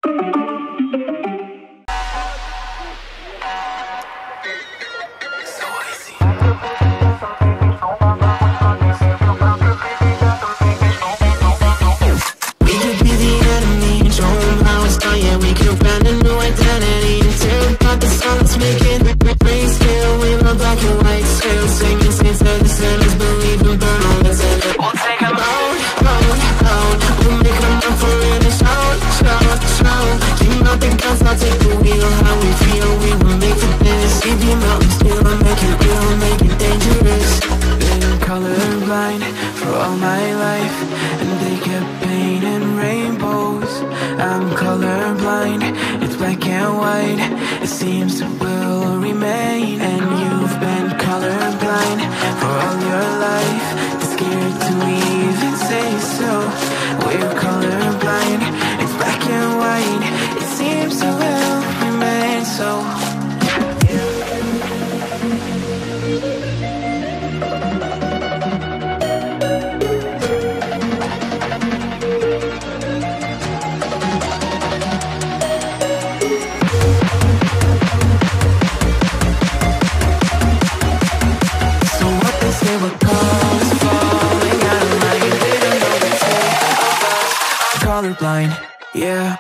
Colorblind, yeah.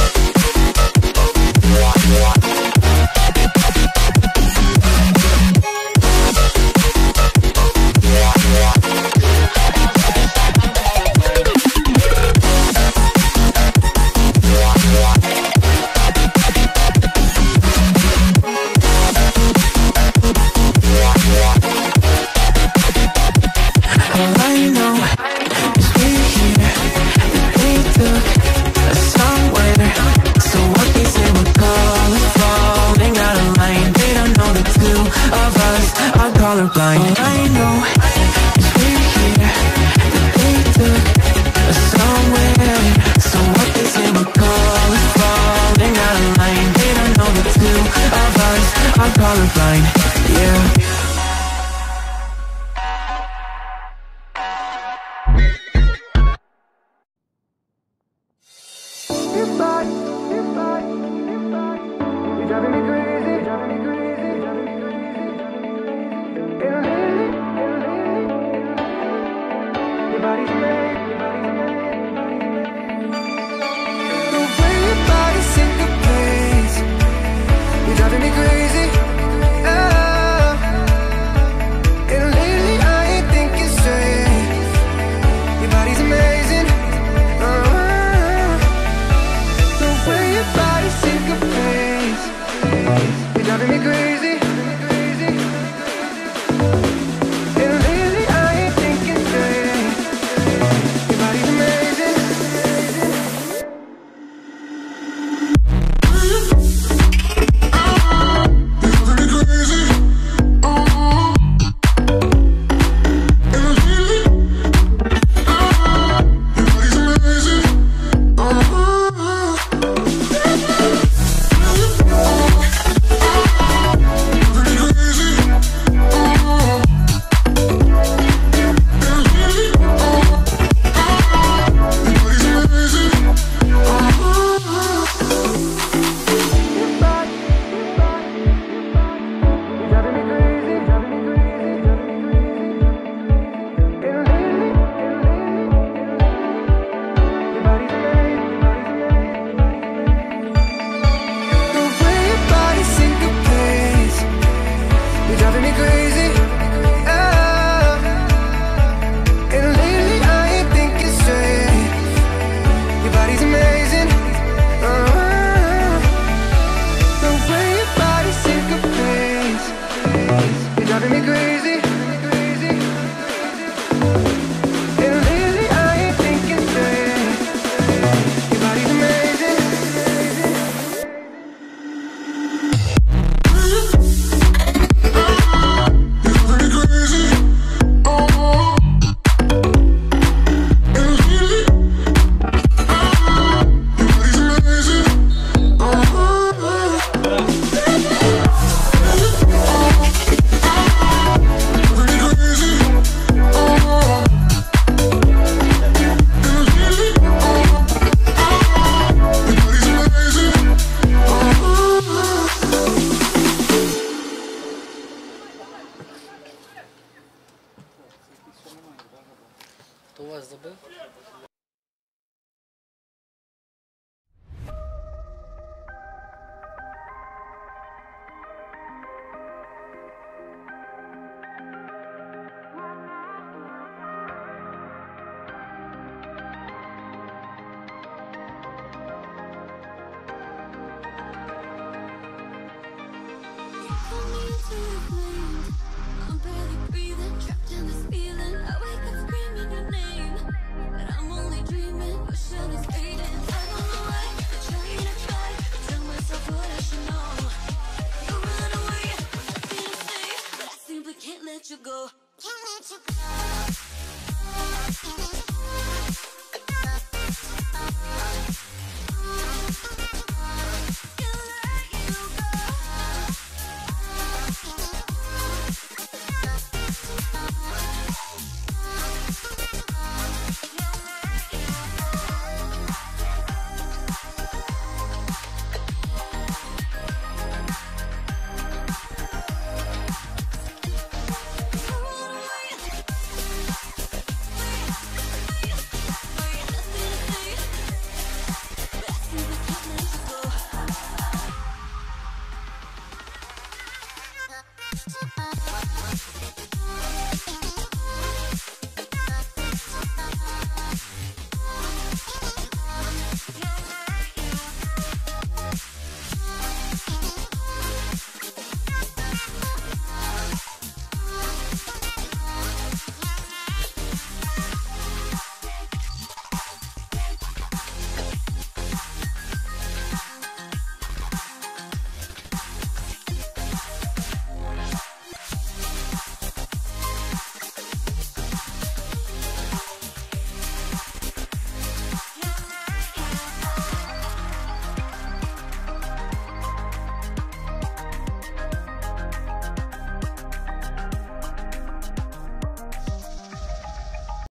Colorblind. All I know is we're here, that they took us somewhere. So what they say we're colorful, out of line. They don't know the two of us are colorblind, yeah. You're driving me crazy, driving me crazy, driving me crazy. Driving me crazy, oh. And lately I ain't thinking straight. Your body's amazing, oh. The way your body syncopates, you're driving me crazy. And lately I ain't thinking straight. Your body's amazing. Driving me crazy.